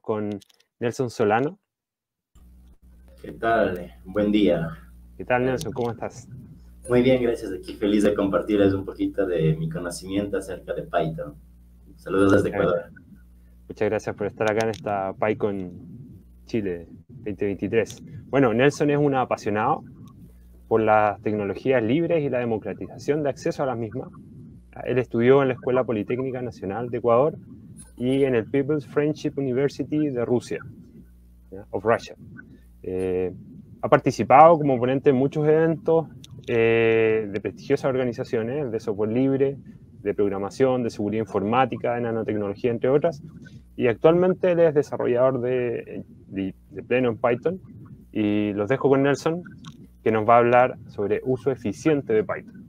con Nelson Solano. ¿Qué tal? Buen día. ¿Qué tal, Nelson? ¿Cómo estás? Muy bien, gracias. Aquí feliz de compartirles un poquito de mi conocimiento acerca de Python. Saludos desde Ecuador. Muchas gracias por estar acá en esta PyCon Chile 2023. Bueno, Nelson es un apasionado por las tecnologías libres y la democratización de acceso a las mismas. Él estudió en la Escuela Politécnica Nacional de Ecuador y en el People's Friendship University de Rusia, of Russia. Ha participado como ponente en muchos eventos de prestigiosas organizaciones de software libre, de programación, de seguridad informática, de nanotecnología, entre otras. Y actualmente él es desarrollador de pleno en Python. Y los dejo con Nelson, que nos va a hablar sobre uso eficiente de Python.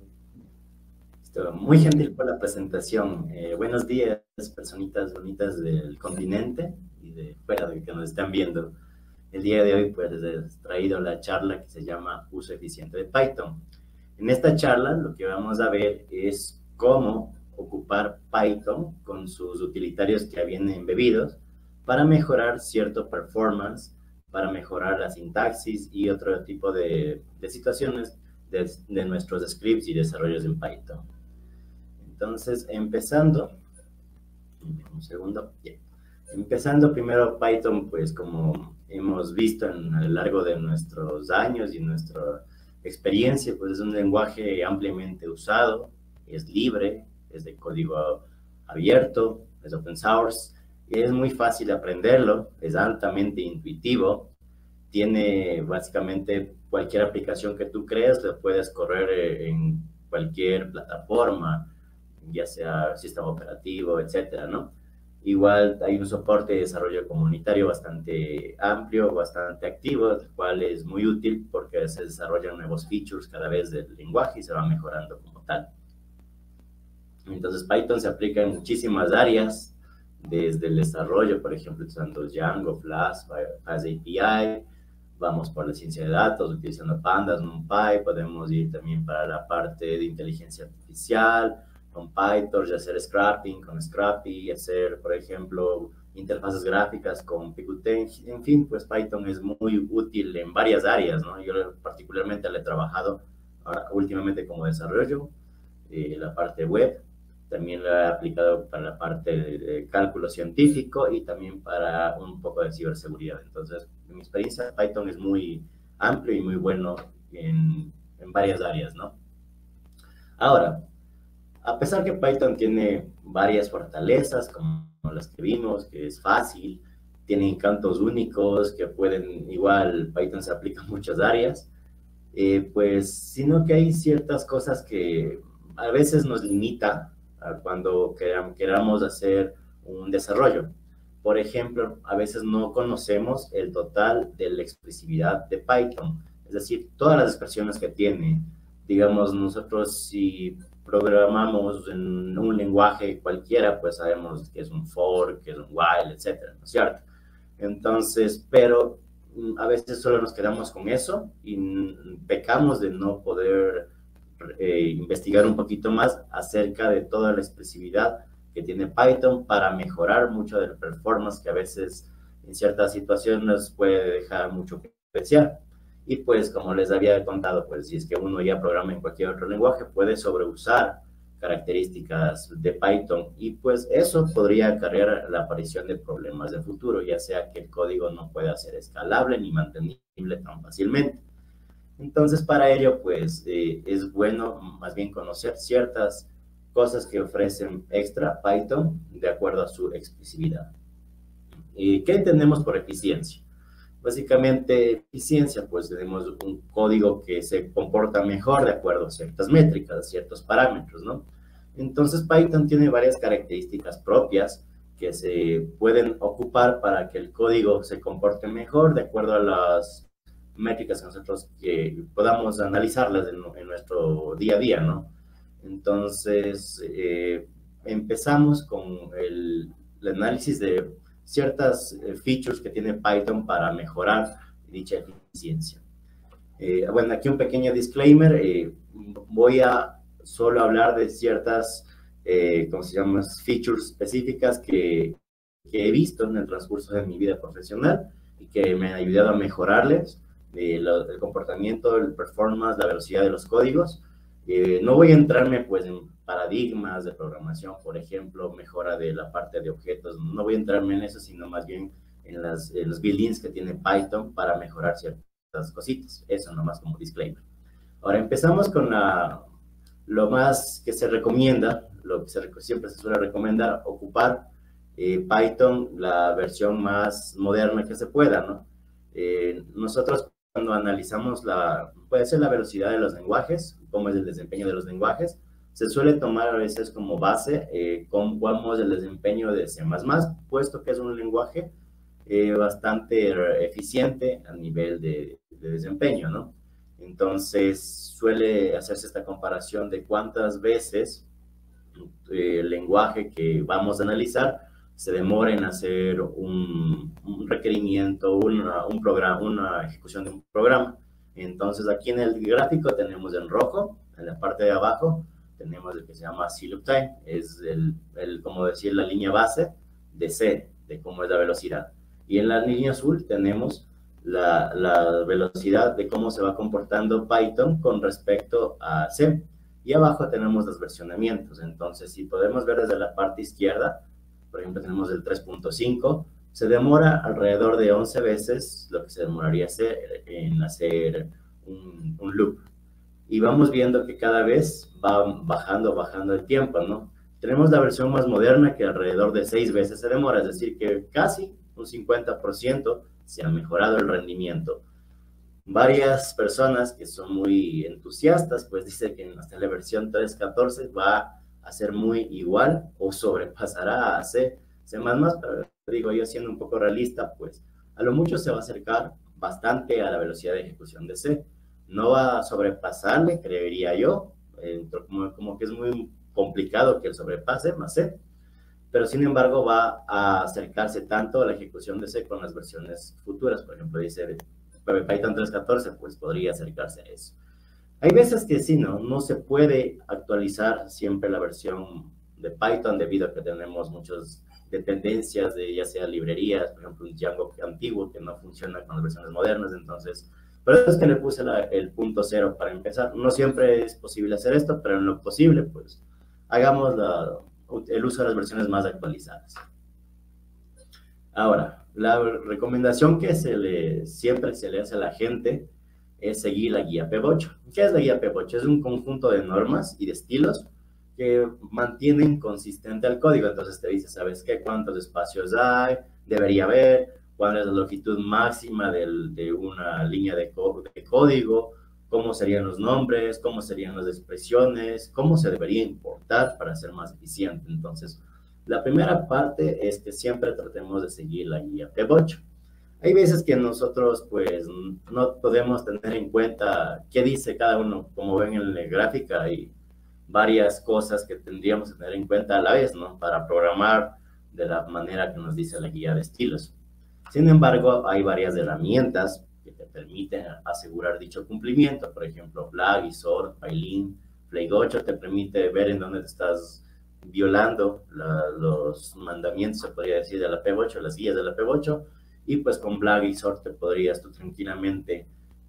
Muy gentil por la presentación. Buenos días, personitas bonitas del continente y de fuera de que nos están viendo. El día de hoy pues he traído la charla que se llama Uso Eficiente de Python. En esta charla lo que vamos a ver es cómo ocupar Python con sus utilitarios que vienen embebidos para mejorar cierto performance, para mejorar la sintaxis y otro tipo de situaciones de nuestros scripts y desarrollos en Python. Entonces, empezando primero Python, pues como hemos visto a lo largo de nuestros años y nuestra experiencia, pues es un lenguaje ampliamente usado, es libre, es de código abierto, es open source, es muy fácil aprenderlo, es altamente intuitivo, tiene básicamente cualquier aplicación que tú creas, la puedes correr en cualquier plataforma, ya sea sistema operativo, etcétera, ¿no? Igual hay un soporte de desarrollo comunitario bastante amplio, bastante activo, el cual es muy útil porque se desarrollan nuevos features cada vez del lenguaje y se va mejorando como tal. Entonces Python se aplica en muchísimas áreas, desde el desarrollo, por ejemplo, usando Django, Flask, FastAPI, vamos por la ciencia de datos, utilizando Pandas, NumPy, podemos ir también para la parte de inteligencia artificial, con PyTorch, hacer scrapping con Scrappy, hacer, por ejemplo, interfaces gráficas con Picuten. En fin, pues Python es muy útil en varias áreas, ¿no? Yo particularmente le he trabajado últimamente como desarrollo, la parte web, también lo he aplicado para la parte de cálculo científico y también para un poco de ciberseguridad. Entonces, en mi experiencia, Python es muy amplio y muy bueno en varias áreas, ¿no? Ahora, a pesar que Python tiene varias fortalezas, como las que vimos, que es fácil, tiene encantos únicos, que pueden, igual Python se aplica en muchas áreas, pues, sino que hay ciertas cosas que a veces nos limita cuando queramos hacer un desarrollo. Por ejemplo, a veces no conocemos el total de la expresividad de Python, es decir, todas las expresiones que tiene. Digamos, nosotros si programamos en un lenguaje cualquiera, pues sabemos que es un for, que es un while, etcétera, ¿no es cierto? Entonces, pero a veces solo nos quedamos con eso y pecamos de no poder investigar un poquito más acerca de toda la expresividad que tiene Python para mejorar mucho del performance que a veces en ciertas situaciones puede dejar mucho que desear. Y pues, como les había contado, pues si es que uno ya programa en cualquier otro lenguaje, puede sobreusar características de Python y pues eso podría acarrear la aparición de problemas de futuro, ya sea que el código no pueda ser escalable ni mantenible tan fácilmente. Entonces, para ello, pues es bueno más bien conocer ciertas cosas que ofrecen extra Python de acuerdo a su expresividad. ¿Qué entendemos por eficiencia? Básicamente, eficiencia, pues tenemos un código que se comporta mejor de acuerdo a ciertas métricas, ciertos parámetros, ¿no? Entonces, Python tiene varias características propias que se pueden ocupar para que el código se comporte mejor de acuerdo a las métricas que nosotros podamos analizarlas en nuestro día a día, ¿no? Entonces, empezamos con el análisis de ciertas features que tiene Python para mejorar dicha eficiencia. Bueno, aquí un pequeño disclaimer, voy a solo hablar de ciertas, ¿cómo se llama? Features específicas que he visto en el transcurso de mi vida profesional y que me han ayudado a mejorarles el comportamiento, el performance, la velocidad de los códigos. No voy a entrarme pues en paradigmas de programación, por ejemplo, mejora de la parte de objetos, no voy a entrarme en eso, sino más bien en los build-ins que tiene Python para mejorar ciertas cositas. Eso nomás como disclaimer. Ahora empezamos con lo más que se recomienda, lo que siempre se suele recomendar, ocupar Python, la versión más moderna que se pueda, ¿no? Nosotros cuando analizamos puede ser la velocidad de los lenguajes, cómo es el desempeño de los lenguajes, se suele tomar a veces como base cómo es el desempeño de C++, puesto que es un lenguaje bastante eficiente a nivel de desempeño, ¿no? Entonces suele hacerse esta comparación de cuántas veces el lenguaje que vamos a analizar se demora en hacer un requerimiento, una ejecución de un programa. Entonces aquí en el gráfico tenemos en rojo, en la parte de abajo, tenemos el que se llama C-loop time, es como decir, la línea base de C, de cómo es la velocidad. Y en la línea azul tenemos la velocidad de cómo se va comportando Python con respecto a C. Y abajo tenemos los versionamientos. Entonces, si podemos ver desde la parte izquierda, por ejemplo, tenemos el 3.5, se demora alrededor de 11 veces lo que se demoraría en hacer un loop. Y vamos viendo que cada vez va bajando el tiempo, ¿no? Tenemos la versión más moderna que alrededor de 6 veces se demora, es decir, que casi un 50% se ha mejorado el rendimiento. Varias personas que son muy entusiastas, pues dicen que hasta la versión 3.14 va a ser muy igual o sobrepasará a C++, pero digo yo, siendo un poco realista, pues a lo mucho se va a acercar bastante a la velocidad de ejecución de C. No va a sobrepasarle, creería yo, como que es muy complicado que el sobrepase más C, pero sin embargo va a acercarse tanto a la ejecución de C con las versiones futuras. Por ejemplo, dice Python 3.14, pues podría acercarse a eso. Hay veces que sí, no se puede actualizar siempre la versión de Python debido a que tenemos muchas dependencias de ya sea librerías, por ejemplo un Django antiguo que no funciona con las versiones modernas. Entonces, por eso es que le puse el punto 0 para empezar. No siempre es posible hacer esto, pero en lo posible, pues hagamos el uso de las versiones más actualizadas. Ahora, la recomendación que siempre se le hace a la gente es seguir la guía P8. ¿Qué es la guía P8? Es un conjunto de normas y de estilos que mantienen consistente el código. Entonces te dice, ¿sabes qué? ¿Cuántos espacios hay? Debería haber. ¿Cuál es la longitud máxima de una línea de código? ¿Cómo serían los nombres? ¿Cómo serían las expresiones? ¿Cómo se debería importar para ser más eficiente? Entonces, la primera parte es que siempre tratemos de seguir la guía P8. Hay veces que nosotros pues no podemos tener en cuenta qué dice cada uno. Como ven en la gráfica, hay varias cosas que tendríamos que tener en cuenta a la vez, ¿no? Para programar de la manera que nos dice la guía de estilos. Sin embargo, hay varias herramientas que te permiten asegurar dicho cumplimiento. Por ejemplo, Flag, Isort, Pylin, Flake8 te permite ver en dónde te estás violando los mandamientos, se podría decir, de la P8, las guías de la P8. Y pues con Flag y Sort te podrías tú tranquilamente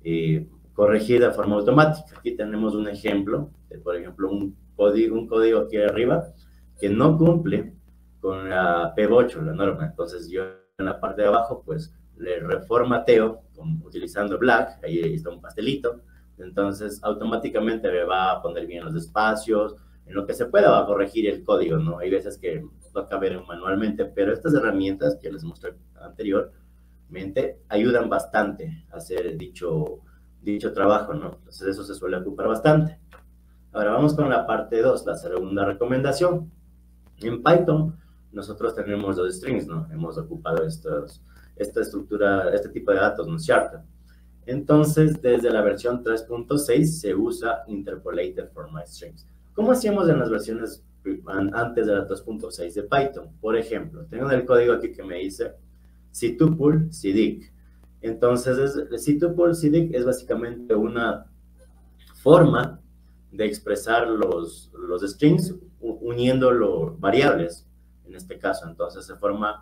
corregir de forma automática. Aquí tenemos un ejemplo de, por ejemplo, un código aquí arriba que no cumple con la P8, la norma. Entonces yo en la parte de abajo pues le reformateo utilizando Black, ahí está un pastelito. Entonces automáticamente me va a poner bien los espacios, en lo que se pueda va a corregir el código, ¿no? Hay veces que toca ver manualmente, pero estas herramientas que les mostré anteriormente ayudan bastante a hacer dicho trabajo, ¿no? Entonces eso se suele ocupar bastante. Ahora vamos con la parte 2, la segunda recomendación. En Python nosotros tenemos los strings, ¿no? Hemos ocupado esta estructura, este tipo de datos, ¿no? Shard. Entonces, desde la versión 3.6 se usa Interpolated Format Strings. ¿Cómo hacíamos en las versiones antes de la 3.6 de Python? Por ejemplo, tengo el código aquí que me dice ctuple cdic. Entonces, ctuple cdic es básicamente una forma de expresar los strings uniendo variables, en este caso. Entonces, se forma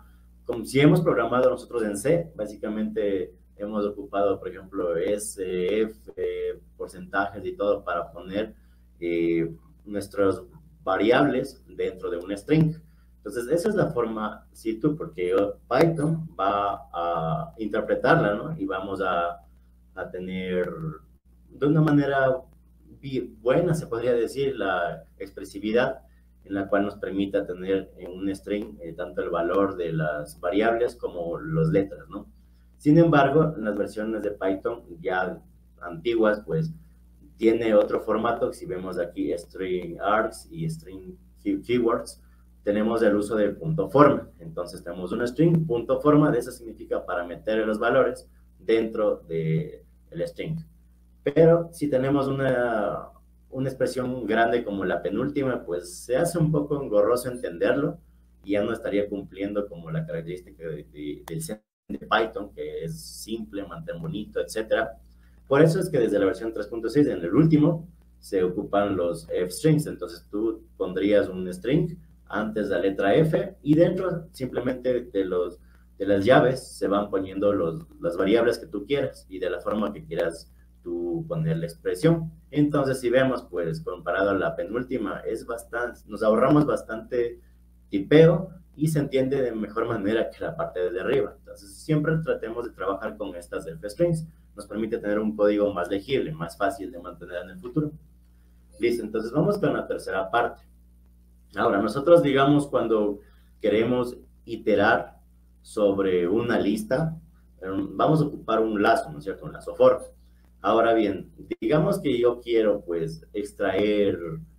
como si hemos programado nosotros en C, básicamente hemos ocupado, por ejemplo, S, F, porcentajes y todo para poner nuestras variables dentro de un string. Entonces, esa es la forma situ, porque Python va a interpretarla, ¿no? Y vamos a tener de una manera buena, se podría decir, la expresividad en la cual nos permita tener en un string tanto el valor de las variables como las letras, ¿no? Sin embargo, en las versiones de Python ya antiguas, pues tiene otro formato. Si vemos aquí string args y string keywords, tenemos el uso del punto forma. Entonces tenemos un string, punto forma, de eso significa para meter los valores dentro del string. Pero si tenemos una expresión grande como la penúltima, pues se hace un poco engorroso entenderlo y ya no estaría cumpliendo como la característica del de Python, que es simple, mantener bonito, etcétera. Por eso es que desde la versión 3.6, en el último, se ocupan los f-strings. Entonces tú pondrías un string antes de la letra F y dentro simplemente de las llaves se van poniendo las variables que tú quieras y de la forma que quieras tú poner la expresión. Entonces, si vemos, pues comparado a la penúltima, nos ahorramos bastante tipeo y se entiende de mejor manera que la parte de arriba. Entonces, siempre tratemos de trabajar con estas f-strings. Nos permite tener un código más legible, más fácil de mantener en el futuro. Listo, entonces vamos con la tercera parte. Ahora, nosotros, digamos, cuando queremos iterar sobre una lista, vamos a ocupar un lazo, ¿no es cierto? Un lazo for. Ahora bien, digamos que yo quiero, pues, extraer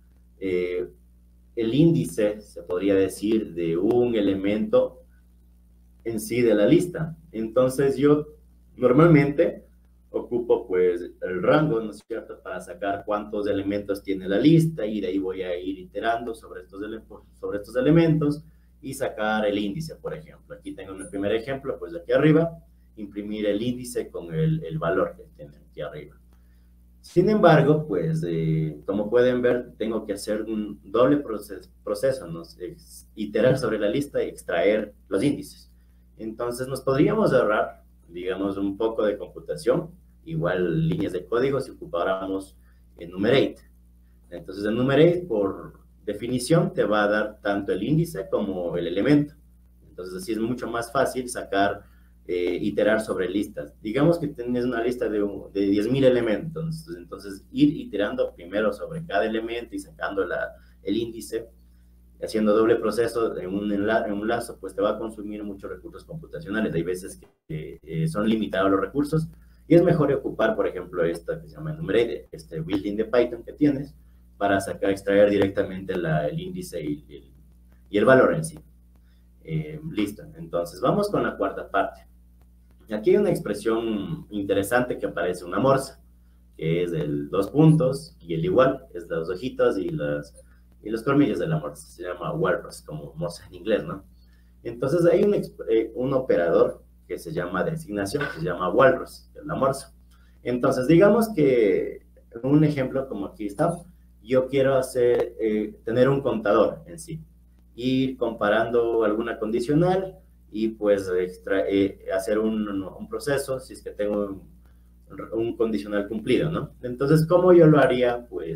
el índice, se podría decir, de un elemento en sí de la lista. Entonces, yo normalmente ocupo, pues, el rango, ¿no es cierto?, para sacar cuántos elementos tiene la lista y de ahí voy a ir iterando sobre estos elementos y sacar el índice, por ejemplo. Aquí tengo mi primer ejemplo, pues, de aquí arriba, imprimir el índice con el valor que tiene aquí arriba. Sin embargo, pues, como pueden ver, tengo que hacer un doble proceso, ¿no? Iterar sobre la lista y extraer los índices. Entonces, nos podríamos ahorrar, digamos, un poco de computación, igual líneas de código si ocupáramos enumerate. Entonces, enumerate, por definición, te va a dar tanto el índice como el elemento. Entonces, así es mucho más fácil sacar, iterar sobre listas. Digamos que tienes una lista de 10.000 elementos, entonces ir iterando primero sobre cada elemento y sacando el índice, haciendo doble proceso en un lazo, pues te va a consumir muchos recursos computacionales. Hay veces que son limitados los recursos y es mejor ocupar, por ejemplo, esta que se llama enumerate, este built-in de Python que tienes, para extraer directamente el índice y el valor en sí. Listo, entonces vamos con la cuarta parte. Aquí hay una expresión interesante que aparece, una morsa, que es el dos puntos y el igual, es los ojitos y los colmillos de la morsa. Se llama walrus, como morsa en inglés, ¿no? Entonces hay un operador que se llama de asignación, que se llama walrus, que es la morsa. Entonces, digamos que un ejemplo como aquí está, yo quiero tener un contador en sí, ir comparando alguna condicional y pues hacer un proceso si es que tengo un condicional cumplido, ¿no? Entonces, ¿cómo yo lo haría? Pues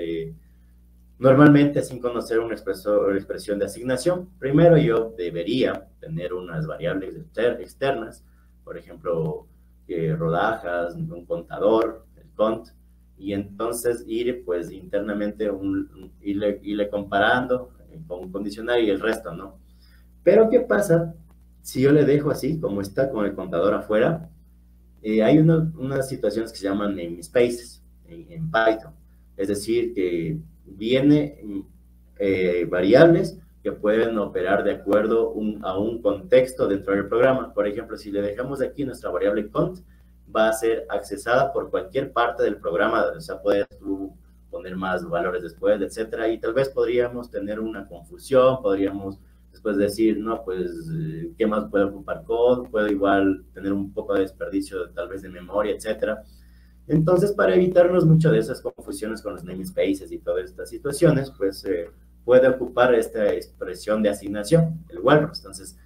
normalmente sin conocer una expresión de asignación. Primero yo debería tener unas variables externas, por ejemplo, rodajas, un contador, el cont, y entonces ir pues internamente irle comparando con un condicional y el resto, ¿no? Pero ¿qué pasa si yo le dejo así, como está con el contador afuera? Hay unas situaciones que se llaman namespaces en Python, es decir, que viene variables que pueden operar de acuerdo a un contexto dentro del programa. Por ejemplo, si le dejamos aquí nuestra variable cont, va a ser accesada por cualquier parte del programa, o sea, puedes tú poner más valores después, etcétera, y tal vez podríamos tener una confusión, podríamos después decir, no, pues, ¿qué más puedo ocupar code? Puedo igual tener un poco de desperdicio tal vez de memoria, etcétera. Entonces, para evitarnos mucho de esas confusiones con los namespaces y todas estas situaciones, pues puede ocupar esta expresión de asignación, el walrus. Entonces,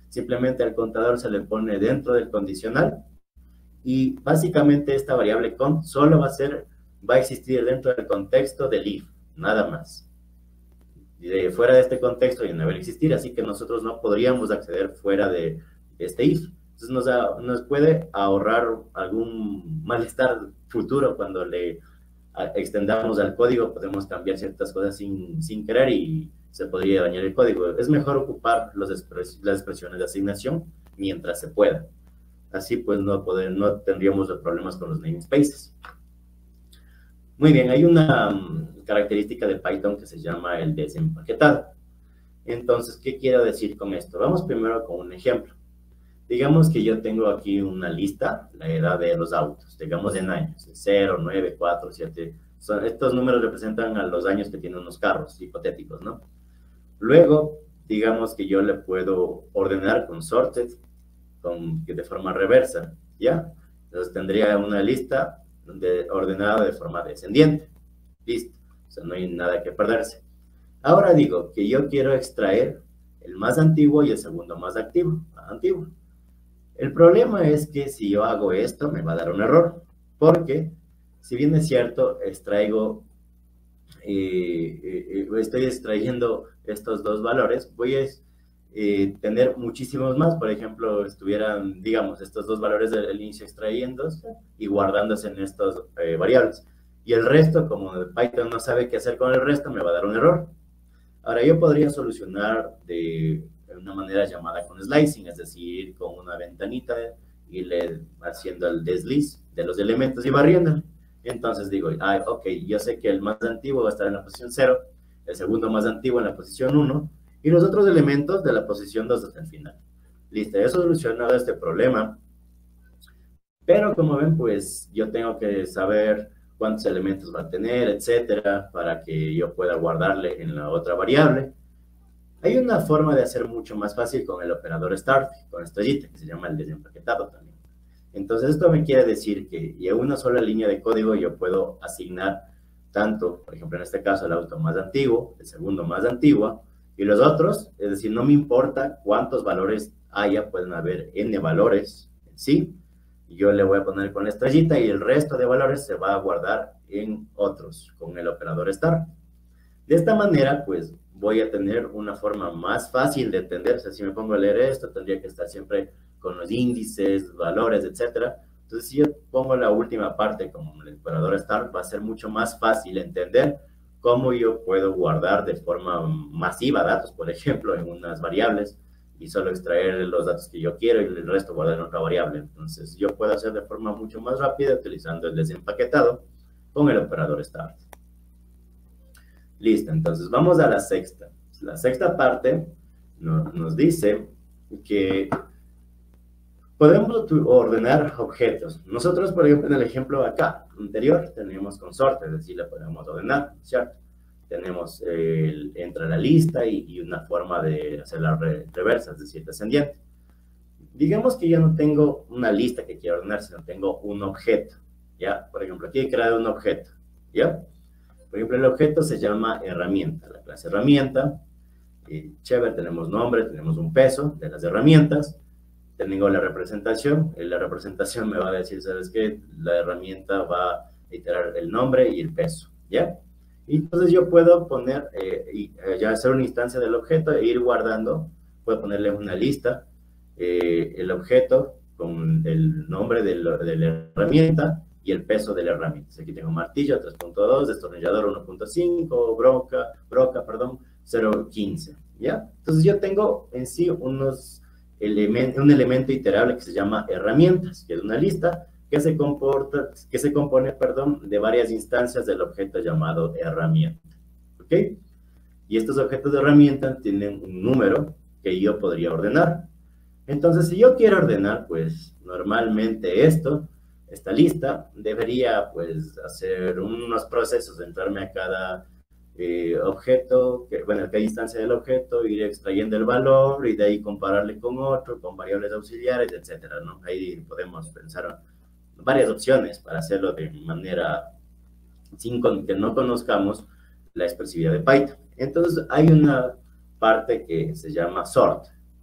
simplemente al contador se le pone dentro del condicional y básicamente esta variable cont solo va a existir dentro del contexto del if, nada más. Y fuera de este contexto ya no va a existir, así que nosotros no podríamos acceder fuera de este if. Entonces nos puede ahorrar algún malestar futuro cuando le extendamos al código, podemos cambiar ciertas cosas sin querer y se podría dañar el código. Es mejor ocupar las expresiones de asignación mientras se pueda. Así pues no tendríamos problemas con los namespaces. Muy bien, hay una característica de Python que se llama el desempaquetado. Entonces, ¿qué quiero decir con esto? Vamos primero con un ejemplo. Digamos que yo tengo aquí una lista, la edad de los autos, digamos en años, 0, 9, 4, 7. Estos números representan a los años que tienen unos carros hipotéticos, ¿no? Luego, digamos que yo le puedo ordenar con sorted, de forma reversa, ¿ya? Entonces tendría una lista ordenada de forma descendiente. Listo. O sea, no hay nada que perderse. Ahora digo que yo quiero extraer el más antiguo y el segundo más antiguo. El problema es que si yo hago esto, me va a dar un error. Porque, si bien es cierto, estoy extrayendo estos dos valores, voy a tener muchísimos más. Por ejemplo, estuvieran, digamos, estos dos valores del inicio extrayéndose y guardándose en estas variables. Y el resto, como Python no sabe qué hacer con el resto, me va a dar un error. Ahora, yo podría solucionar de una manera llamada con slicing, es decir, con una ventanita y haciendo el desliz de los elementos y barriendo. Entonces digo, ok, yo sé que el más antiguo va a estar en la posición 0, el segundo más antiguo en la posición 1, y los otros elementos de la posición 2 hasta el final. Listo, he solucionado este problema. Pero como ven, pues yo tengo que saber cuántos elementos va a tener, etcétera, para que yo pueda guardarle en la otra variable. Hay una forma de hacer mucho más fácil con el operador start, con estrellita, que se llama el desempaquetado también. Entonces, esto me quiere decir que y a una sola línea de código yo puedo asignar tanto, por ejemplo, en este caso, el auto más antiguo, el segundo más antiguo, y los otros, es decir, no me importa cuántos valores haya, pueden haber n valores en sí, y yo le voy a poner con la estrellita y el resto de valores se va a guardar en otros, con el operador start. De esta manera, pues, voy a tener una forma más fácil de entender. O sea, si me pongo a leer esto, tendría que estar siempre con los índices, valores, etcétera. Entonces, si yo pongo la última parte como el operador start, va a ser mucho más fácil entender cómo yo puedo guardar de forma masiva datos, por ejemplo, en unas variables, y solo extraer los datos que yo quiero y el resto guardar en otra variable. Entonces, yo puedo hacer de forma mucho más rápida utilizando el desempaquetado con el operador start. Listo, entonces vamos a la sexta. La sexta parte nos dice que podemos ordenar objetos. Nosotros, por ejemplo, en el ejemplo acá, anterior, teníamos con sorte, es decir, le podemos ordenar, ¿cierto? Tenemos entra la lista y una forma de hacer la reversa, es decir, descendiente. Digamos que yo no tengo una lista que quiero ordenar, sino tengo un objeto, ¿ya? Por ejemplo, aquí he creado un objeto, ¿ya? Por ejemplo, el objeto se llama herramienta, la clase herramienta. Chévere, tenemos nombre, tenemos un peso de las herramientas. Tengo la representación. La representación me va a decir, ¿sabes qué? La herramienta va a iterar el nombre y el peso, ¿ya? Y entonces yo puedo poner, ya hacer una instancia del objeto e ir guardando. Puedo ponerle una lista, el objeto con el nombre de la herramienta y el peso de la herramienta. Aquí tengo martillo 3.2, destornillador 1.5, broca, 0.15, ¿ya? Entonces yo tengo en sí un elemento iterable que se llama herramientas, que es una lista que se compone de varias instancias del objeto llamado herramienta, ¿ok? Y estos objetos de herramienta tienen un número que yo podría ordenar. Entonces, si yo quiero ordenar, pues, normalmente esta lista, debería, pues, hacer unos procesos, entrarme a cada objeto, a cada instancia del objeto, ir extrayendo el valor y de ahí compararle con otro, con variables auxiliares, etcétera, ¿no? Ahí podemos pensar varias opciones para hacerlo de manera sin que no conozcamos la expresividad de Python. Entonces, hay una parte que se llama sort.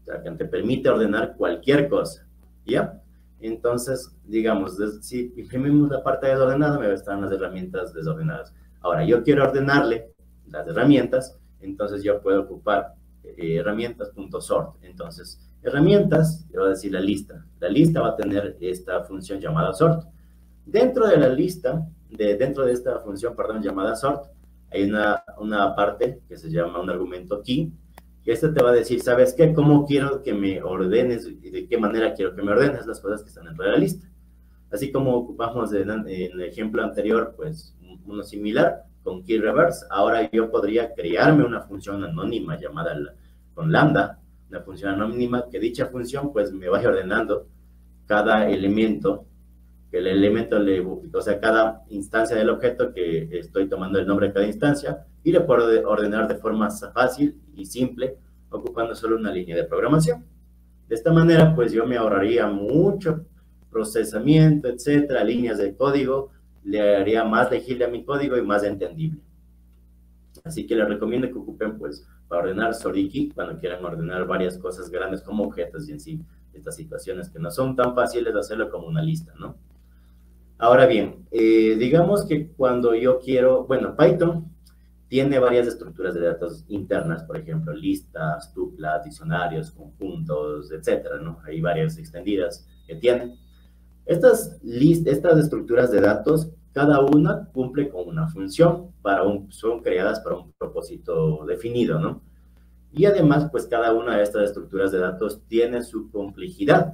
sea, que te permite ordenar cualquier cosa, ¿ya? Entonces, digamos, si imprimimos la parte desordenada, me están las herramientas desordenadas. Ahora, yo quiero ordenarle las herramientas, entonces yo puedo ocupar herramientas.sort. Entonces, herramientas, yo voy a decir la lista. La lista va a tener esta función llamada sort. Dentro de la lista, dentro de esta función, perdón, llamada sort, hay una parte que se llama un argumento key, que este te va a decir, ¿sabes qué? ¿Cómo quiero que me ordenes y de qué manera quiero que me ordenes las cosas que están dentro de la lista? Así como ocupamos en el ejemplo anterior, pues, uno similar con key reverse. Ahora yo podría crearme una función anónima llamada con lambda, una función anónima que dicha función, pues, me vaya ordenando cada elemento, que el elemento o sea, cada instancia del objeto que estoy tomando el nombre de cada instancia, y le puedo ordenar de forma fácil y simple, ocupando solo una línea de programación. De esta manera, pues yo me ahorraría mucho procesamiento, etcétera, líneas de código, le haría más legible a mi código y más entendible. Así que les recomiendo que ocupen, pues, para ordenar Soriki, cuando quieran ordenar varias cosas grandes como objetos y en sí, estas situaciones que no son tan fáciles de hacerlo como una lista, ¿no? Ahora bien, digamos que cuando yo quiero, bueno, Python tiene varias estructuras de datos internas, por ejemplo, listas, tuplas, diccionarios, conjuntos, etcétera, ¿no? Hay varias extendidas que tienen. Estas estructuras de datos, cada una cumple con una función, son creadas para un propósito definido, ¿no? Y además, pues cada una de estas estructuras de datos tiene su complejidad.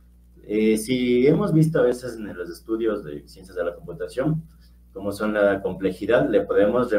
Si hemos visto a veces en los estudios de ciencias de la computación, como son la complejidad, le podemos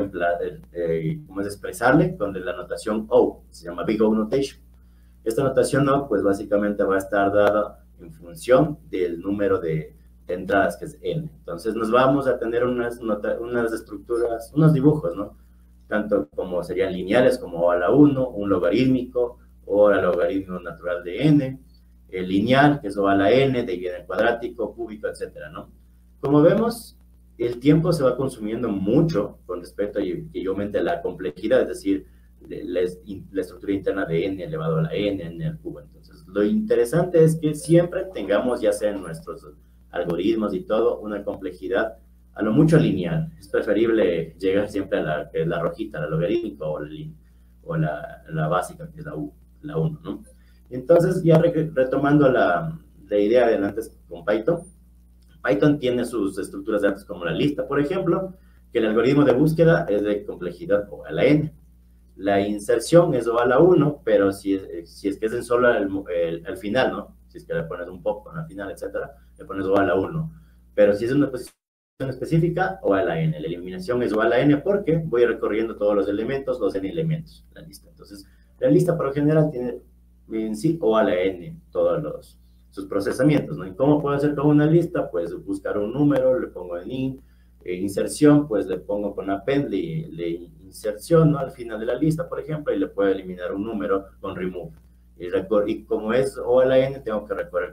expresarle con la notación O, se llama Big O Notation. Esta notación O, pues básicamente va a estar dada en función del número de entradas, que es n. Entonces nos vamos a tener unas estructuras, unos dibujos, ¿no? Tanto como serían lineales, como O a la 1, un logarítmico, O al logaritmo natural de n, el lineal, que es O a la n, de ahí viene el cuadrático, cúbico, etcétera, ¿no? Como vemos, el tiempo se va consumiendo mucho con respecto a que yo aumente la complejidad, es decir, la estructura interna de n elevado a la n al cubo. Entonces, lo interesante es que siempre tengamos, ya sea en nuestros algoritmos y todo, una complejidad a lo mucho lineal. Es preferible llegar siempre a la rojita, la logarítmica o la básica, que es la 1, ¿no? Entonces, ya retomando la idea de antes con Python, Python tiene sus estructuras de datos como la lista, por ejemplo, que el algoritmo de búsqueda es de complejidad O a la n. La inserción es O a la 1, pero si es que es en solo al final, ¿no? Si es que le pones un pop al final, etcétera, le pones O a la 1. Pero si es una posición específica, O a la n. La eliminación es O a la n porque voy recorriendo todos los elementos, los n elementos, la lista. Entonces, la lista por lo general tiene en sí O a la n, todos sus procesamientos, ¿no? ¿Y cómo puedo hacer con una lista? Pues buscar un número, le pongo en int, inserción, pues le pongo con append, le inserción, ¿no? Al final de la lista, por ejemplo, y le puedo eliminar un número con remove. Y como es O a la n, tengo que recorrer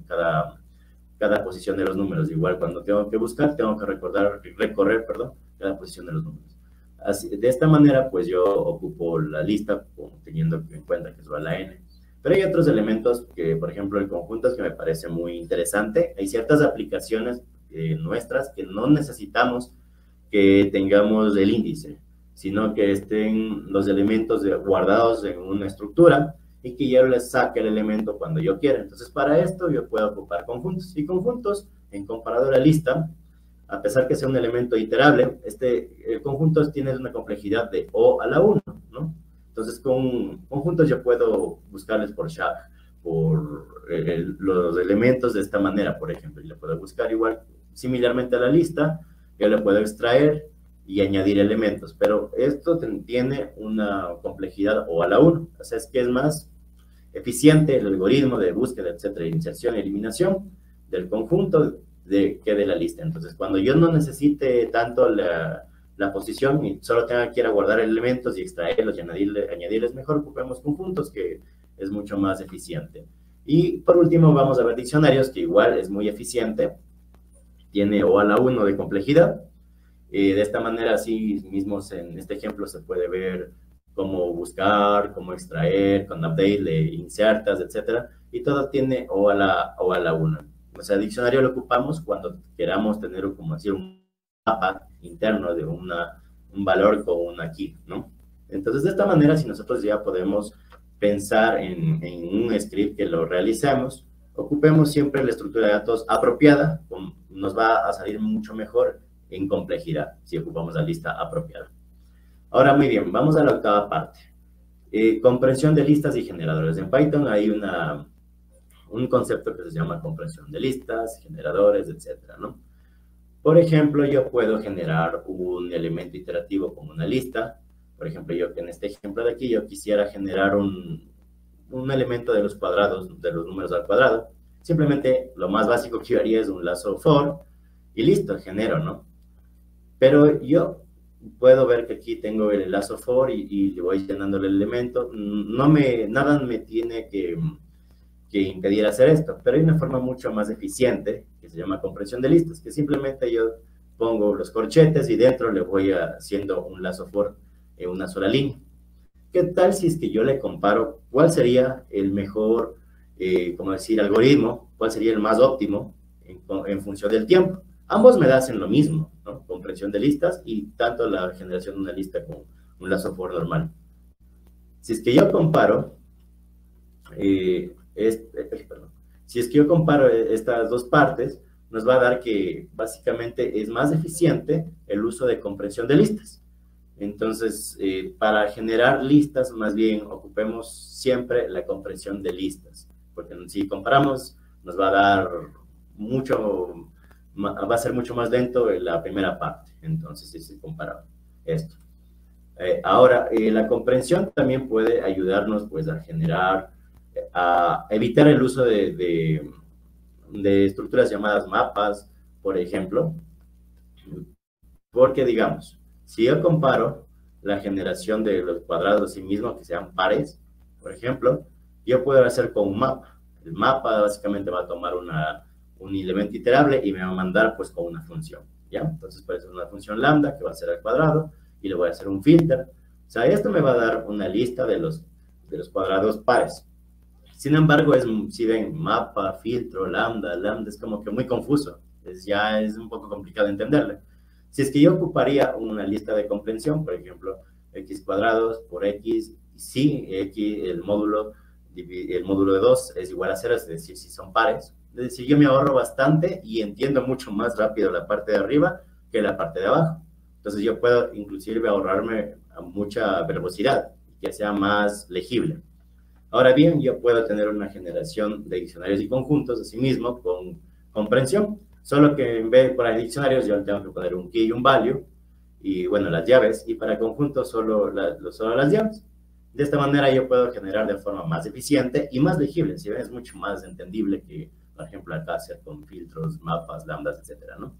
cada posición de los números. Igual cuando tengo que buscar, tengo que recorrer cada posición de los números. Así, de esta manera, pues yo ocupo la lista teniendo en cuenta que es O a la n. Pero hay otros elementos que, por ejemplo, el conjuntos, que me parece muy interesante. Hay ciertas aplicaciones nuestras que no necesitamos que tengamos el índice, sino que estén los elementos guardados en una estructura y que yo les saque el elemento cuando yo quiera. Entonces, para esto yo puedo ocupar conjuntos. Y conjuntos, en comparador a lista, a pesar que sea un elemento iterable, el conjunto tiene una complejidad de O a la 1, ¿no? Entonces, con conjuntos yo puedo buscarles por los elementos de esta manera, por ejemplo, y le puedo buscar igual, similarmente a la lista, yo le puedo extraer y añadir elementos, pero esto tiene una complejidad O a la 1, o sea, es que es más eficiente el algoritmo de búsqueda, etcétera, inserción y eliminación del conjunto que de la lista. Entonces, cuando yo no necesite tanto la posición y solo tenga que ir a guardar elementos y extraerlos y añadirles mejor, ocupemos conjuntos, que es mucho más eficiente. Y por último vamos a ver diccionarios, que igual es muy eficiente, tiene O a la 1 de complejidad. De esta manera, así mismo en este ejemplo se puede ver cómo buscar, cómo extraer, con update le insertas, etcétera, y todo tiene o a la una. O sea, diccionario lo ocupamos cuando queramos tener, como decir, un mapa interno de un valor con una key, ¿no? Entonces, de esta manera, si nosotros ya podemos pensar en un script que lo realicemos, ocupemos siempre la estructura de datos apropiada, nos va a salir mucho mejor en complejidad si ocupamos la lista apropiada. Ahora, muy bien, vamos a la octava parte. Comprensión de listas y generadores. En Python hay un concepto que se llama comprensión de listas, generadores, etcétera, ¿no? Por ejemplo, yo puedo generar un elemento iterativo con una lista. Por ejemplo, yo en este ejemplo de aquí, yo quisiera generar un elemento de los cuadrados, de los números al cuadrado. Simplemente lo más básico que yo haría es un lazo for y listo, genero, ¿no? Pero yo puedo ver que aquí tengo el lazo for y le voy llenando el elemento. Nada me tiene que impedir hacer esto, pero hay una forma mucho más eficiente que se llama comprensión de listas, que simplemente yo pongo los corchetes y dentro le voy haciendo un lazo for en una sola línea. ¿Qué tal si es que yo le comparo cuál sería el mejor, como decir, algoritmo, cuál sería el más óptimo en función del tiempo? Ambos me hacen lo mismo, ¿no? Comprensión de listas y tanto la generación de una lista con un lazo for normal. Si es que yo comparo, si es que yo comparo estas dos partes, nos va a dar que básicamente es más eficiente el uso de comprensión de listas. Entonces, para generar listas, más bien ocupemos siempre la comprensión de listas, porque si comparamos, nos va a dar va a ser mucho más lento la primera parte. Entonces, si se compara esto. Ahora, la comprensión también puede ayudarnos pues a evitar el uso de estructuras llamadas mapas, por ejemplo, porque digamos, si yo comparo la generación de los cuadrados sí mismo, que sean pares, por ejemplo, yo puedo hacer con un mapa. El mapa básicamente va a tomar un elemento iterable y me va a mandar pues con una función, ¿ya? Entonces puede ser una función lambda que va a ser al cuadrado y le voy a hacer un filter. O sea, esto me va a dar una lista de los cuadrados pares. Sin embargo, si ven mapa, filtro, lambda es como que muy confuso. Ya es un poco complicado entenderlo. Si es que yo ocuparía una lista de comprensión, por ejemplo, x cuadrados por x, si x, el módulo de 2 es igual a 0, es decir, si son pares. Es decir, yo me ahorro bastante y entiendo mucho más rápido la parte de arriba que la parte de abajo. Entonces yo puedo inclusive ahorrarme mucha verbosidad, que sea más legible. Ahora bien, yo puedo tener una generación de diccionarios y conjuntos, asimismo, con comprensión, solo que en vez de poner diccionarios, yo tengo que poner un key y un value, y bueno, las llaves, y para conjuntos solo las llaves. De esta manera yo puedo generar de forma más eficiente y más legible, si ven, es mucho más entendible que, por ejemplo, acá hacer con filtros, mapas, lambdas, etcétera, ¿no?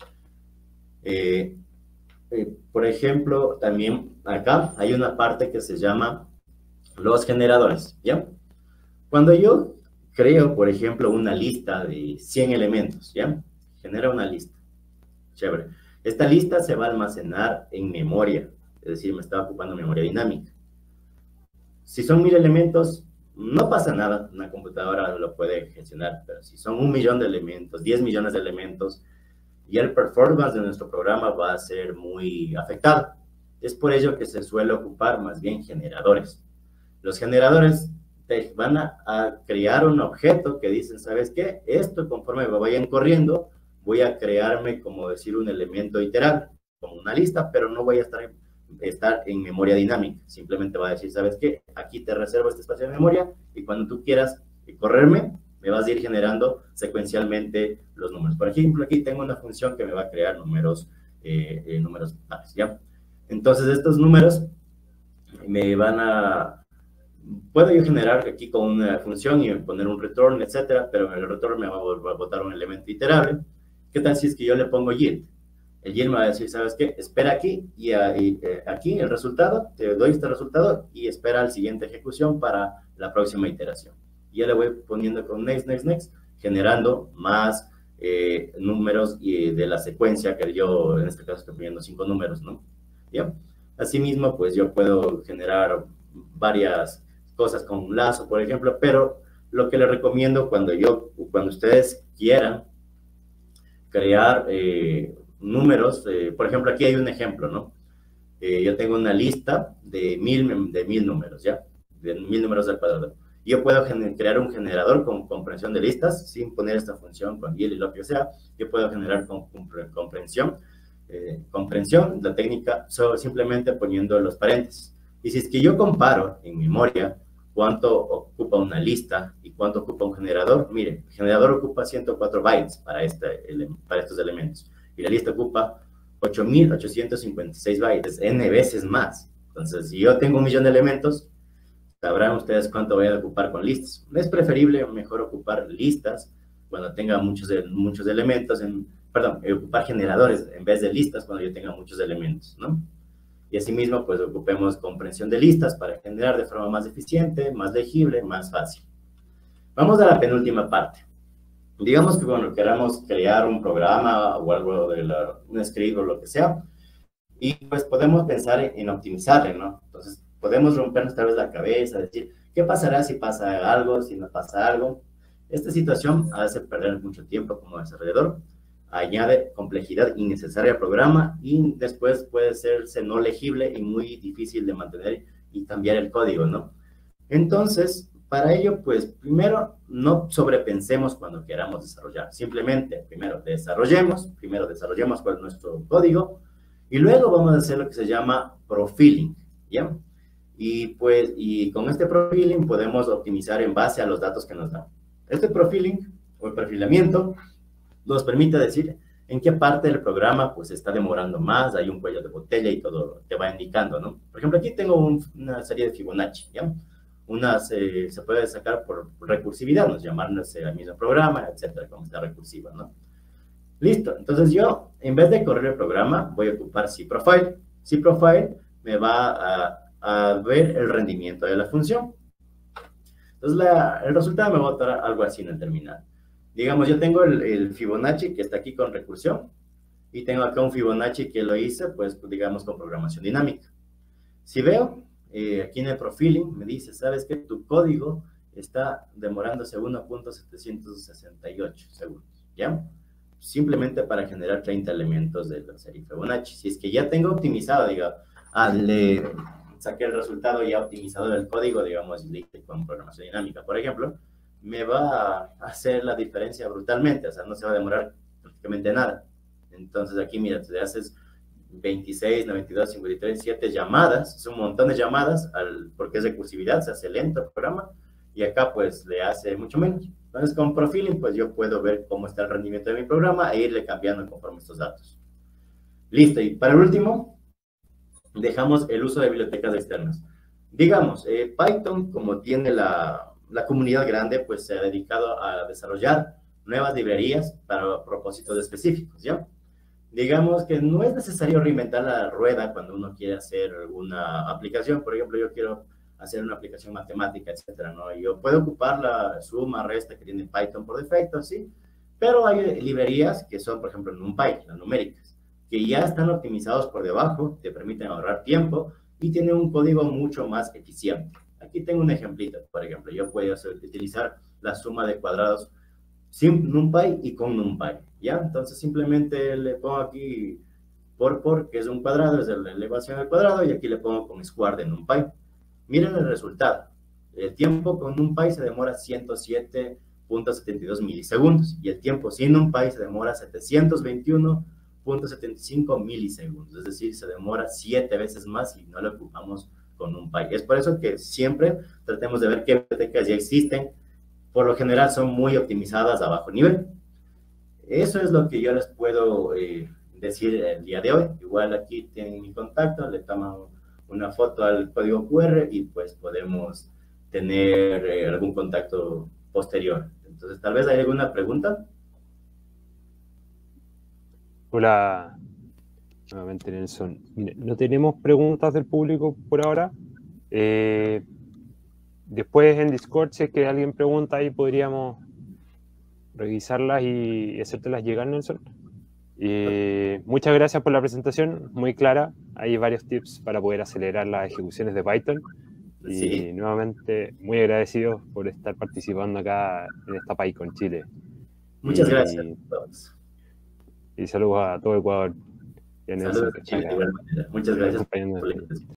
Por ejemplo, también acá hay una parte que se llama los generadores, ¿ya? Cuando yo creo, por ejemplo, una lista de 100 elementos, ¿ya? Genera una lista. Chévere. Esta lista se va a almacenar en memoria, es decir, me está ocupando memoria dinámica. Si son 1000 elementos, no pasa nada, una computadora lo puede gestionar, pero si son 1 millón de elementos, 10 millones de elementos, y el performance de nuestro programa va a ser muy afectado. Es por ello que se suele ocupar más bien generadores. Los generadores te van a crear un objeto que dicen, ¿sabes qué? Esto conforme me vayan corriendo, voy a crearme, como decir, un elemento iterable, como una lista, pero no voy a estar en memoria dinámica. Simplemente va a decir, ¿sabes qué? Aquí te reservo este espacio de memoria y cuando tú quieras correrme, me vas a ir generando secuencialmente los números. Por ejemplo, aquí tengo una función que me va a crear números pares, ¿ya? Entonces, estos números me van a... Puedo yo generar aquí con una función y poner un return, etcétera, pero el return me va a botar un elemento iterable. ¿Qué tal si es que yo le pongo yield? El yield me va a decir, ¿sabes qué? Espera aquí y aquí el resultado, te doy este resultado y espera la siguiente ejecución para la próxima iteración. Y ya le voy poniendo con next, next, next, generando más números de la secuencia que yo, en este caso, estoy poniendo 5 números, ¿no? ¿Ya? Asimismo, pues yo puedo generar varias cosas con un lazo, por ejemplo, pero lo que les recomiendo cuando ustedes quieran crear números, por ejemplo, aquí hay un ejemplo, ¿no? Yo tengo una lista de mil números, ¿ya? De 1000 números al cuadrado. Yo puedo crear un generador con comprensión de listas, sin poner esta función con GIL y lo que sea. Yo puedo generar comprensión, la técnica, simplemente poniendo los paréntesis. Y si es que yo comparo en memoria cuánto ocupa una lista y cuánto ocupa un generador, miren, el generador ocupa 104 bytes para estos elementos, y la lista ocupa 8.856 bytes, n veces más. Entonces, si yo tengo 1.000.000 de elementos, sabrán ustedes cuánto voy a ocupar con listas. Es preferible mejor ocupar listas cuando tenga muchos elementos, ocupar generadores en vez de listas cuando yo tenga muchos elementos, ¿no? Y asimismo, pues ocupemos comprensión de listas para generar de forma más eficiente, más legible, más fácil. Vamos a la penúltima parte. Digamos que cuando queramos crear un programa o algo un script o lo que sea, y pues podemos pensar en optimizarle, ¿no? Entonces, podemos rompernos tal vez la cabeza, decir, ¿qué pasará si pasa algo, si no pasa algo? Esta situación hace perder mucho tiempo como desarrollador, añade complejidad innecesaria al programa y después puede serse no legible y muy difícil de mantener y cambiar el código, ¿no? Entonces, para ello, pues primero no sobrepensemos cuando queramos desarrollar. Simplemente, primero desarrollemos cuál es nuestro código y luego vamos a hacer lo que se llama profiling, ¿ya? Y con este profiling podemos optimizar en base a los datos que nos dan. Este profiling o el perfilamiento nos permite decir en qué parte del programa pues está demorando más, hay un cuello de botella y todo te va indicando, ¿no? Por ejemplo, aquí tengo una serie de Fibonacci, ¿ya? Se puede sacar por recursividad, nos llamándose al mismo programa, etcétera, como está recursiva, ¿no? Listo, entonces yo, en vez de correr el programa, voy a ocupar cProfile. cProfile me va a ver el rendimiento de la función. Entonces, el resultado me va a dar algo así en el terminal. Digamos, yo tengo el Fibonacci que está aquí con recursión y tengo acá un Fibonacci que lo hice, pues, digamos, con programación dinámica. Si veo, aquí en el profiling me dice, ¿sabes qué? Tu código está demorándose 1.768 segundos, ¿ya? Simplemente para generar 30 elementos de la serie Fibonacci. Si es que ya tengo optimizado, digo, le saqué el resultado ya optimizado del código, digamos, con programación dinámica, por ejemplo, me va a hacer la diferencia brutalmente, o sea, no se va a demorar prácticamente nada. Entonces aquí, mira, te haces 26, 92, 53, 7 llamadas, es un montón de llamadas, porque es recursividad, se hace lento el programa, y acá pues le hace mucho menos. Entonces con profiling pues yo puedo ver cómo está el rendimiento de mi programa e irle cambiando conforme estos datos. Listo, y para el último, dejamos el uso de bibliotecas externas. Digamos, Python, como tiene la comunidad grande, pues se ha dedicado a desarrollar nuevas librerías para propósitos específicos, ¿ya? Digamos que no es necesario reinventar la rueda cuando uno quiere hacer una aplicación. Por ejemplo, yo quiero hacer una aplicación matemática, etcétera, ¿no? Yo puedo ocupar la suma, resta que tiene Python por defecto, sí, pero hay librerías que son, por ejemplo, NumPy, las numéricas, que ya están optimizados por debajo, te permiten ahorrar tiempo y tienen un código mucho más eficiente. Aquí tengo un ejemplito, por ejemplo, yo puedo utilizar la suma de cuadrados sin NumPy y con NumPy, ¿ya? Entonces simplemente le pongo aquí que es un cuadrado, es la elevación al cuadrado, y aquí le pongo con square de NumPy. Miren el resultado. El tiempo con NumPy se demora 107.72 milisegundos y el tiempo sin NumPy se demora 721.75 milisegundos. Es decir, se demora 7 veces más si no lo ocupamos con NumPy. Es por eso que siempre tratemos de ver qué bibliotecas ya existen. Por lo general son muy optimizadas a bajo nivel. Eso es lo que yo les puedo decir el día de hoy. Igual aquí tienen mi contacto, le toman una foto al código QR y pues podemos tener algún contacto posterior. Entonces, tal vez hay alguna pregunta. Hola, nuevamente Nelson. Mire, no tenemos preguntas del público por ahora. Después en Discord, si es que alguien pregunta ahí, podríamos revisarlas y hacértelas llegar, Nelson. Y muchas gracias por la presentación, muy clara. Hay varios tips para poder acelerar las ejecuciones de Python. Y Sí. nuevamente, muy agradecidos por estar participando acá en esta PyCon Chile. Muchas gracias a todos. Y saludos a todo Ecuador y a Nelson Saludos que a está Chile de acá igual manera. Muchas gracias por la acompañándonos. invitación.